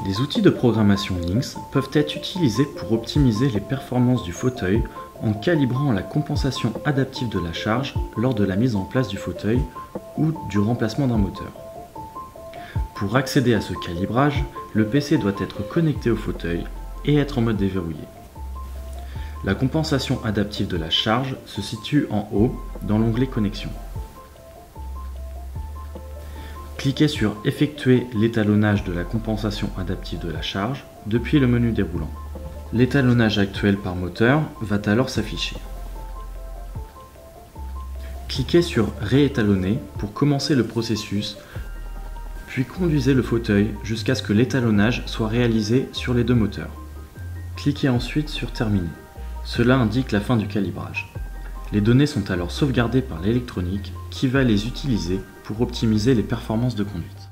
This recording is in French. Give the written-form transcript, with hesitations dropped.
Les outils de programmation Lynx peuvent être utilisés pour optimiser les performances du fauteuil en calibrant la compensation adaptive de la charge lors de la mise en place du fauteuil ou du remplacement d'un moteur. Pour accéder à ce calibrage, le PC doit être connecté au fauteuil et être en mode déverrouillé. La compensation adaptive de la charge se situe en haut dans l'onglet Connexion. Cliquez sur Effectuer l'étalonnage de la compensation adaptive de la charge depuis le menu déroulant. L'étalonnage actuel par moteur va alors s'afficher. Cliquez sur Réétalonner pour commencer le processus, puis conduisez le fauteuil jusqu'à ce que l'étalonnage soit réalisé sur les deux moteurs. Cliquez ensuite sur Terminer. Cela indique la fin du calibrage. Les données sont alors sauvegardées par l'électronique qui va les utiliser pour optimiser les performances de conduite.